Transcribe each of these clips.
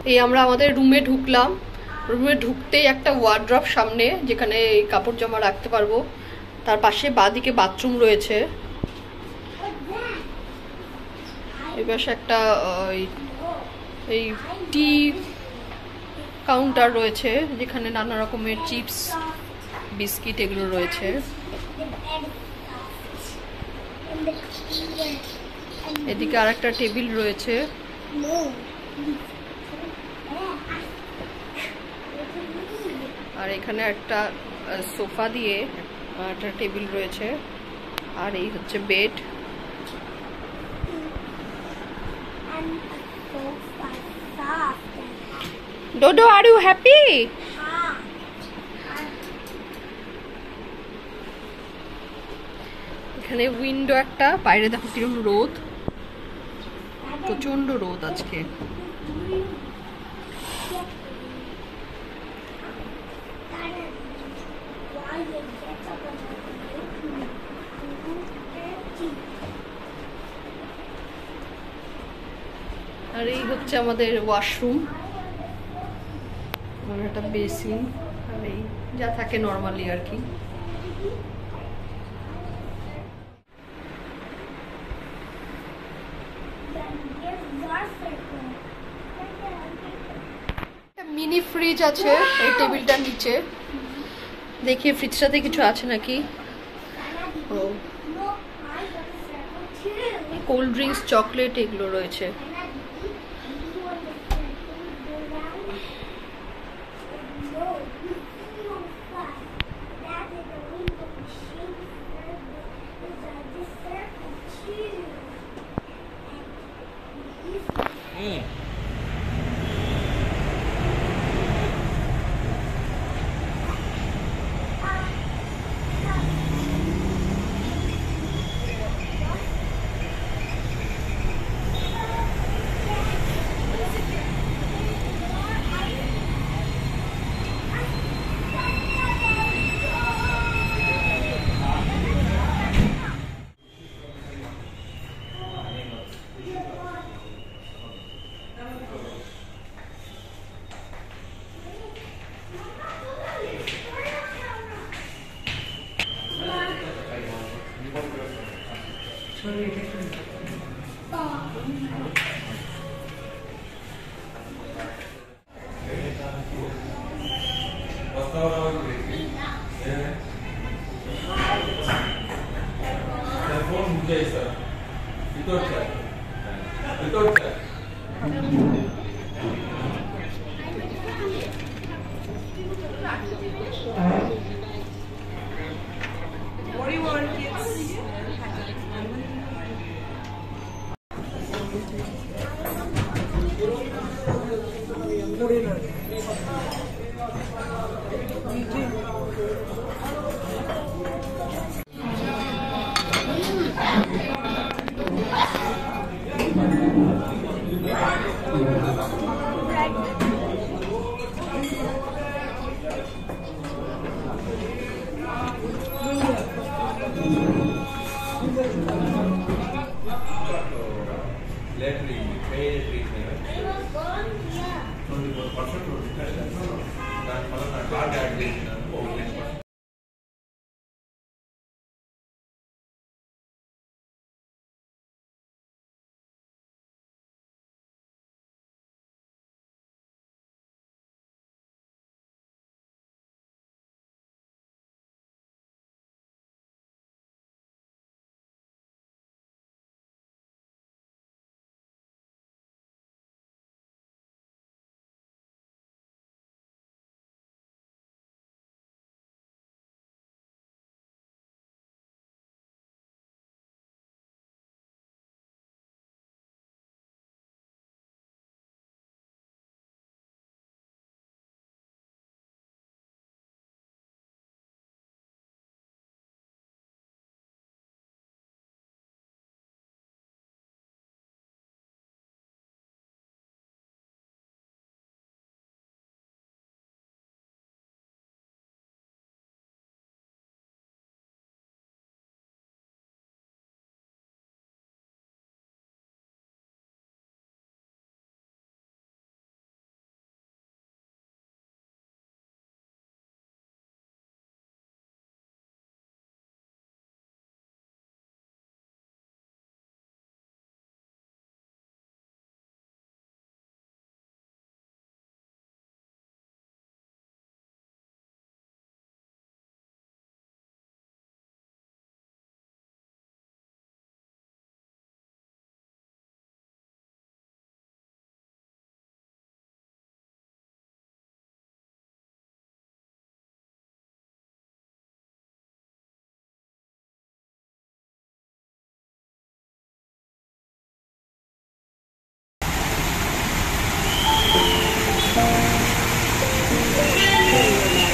এই আমরা আমাদের রুমে ঢুকলাম। রুমে ঢুকতেই একটা ওয়ার্ড্রপ সামনে, যেখানে কাপড় জামা রাখতে পারবো। তার পাশে বাঁদিকে বাথরুম রয়েছে। এই পাশে একটা এই টি কাউন্টার রয়েছে, যেখানে নানা রকমের চিপস, বিস্কিট এগুলো রয়েছে। এদিকে আর একটা টেবিল রয়েছে। আর এখানে একটা সোফা দিয়ে একটা টেবিল রয়েছে। আর এই হচ্ছে bed. Dodo, are you happy? এখানে উইন্ডো একটা, বাইরে দেখো কিরকম রোদ, প্রচন্ড রোদ আজকে। আর এই হচ্ছে আমাদের ওয়াশরুম, মানে একটা বেসিন, আর এই যা থাকে নর্মালি আর কি। মিনি ফ্রিজ আছে এই টেবিলটার নিচে। দেখি ফ্রিজটাতে কিছু আছে নাকি। ও, কোল্ড ড্রিঙ্কস, চকলেট এগুলো রয়েছে।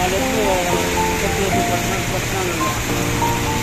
তাহলে একটু একটু একটু পছন্দ পছন্দ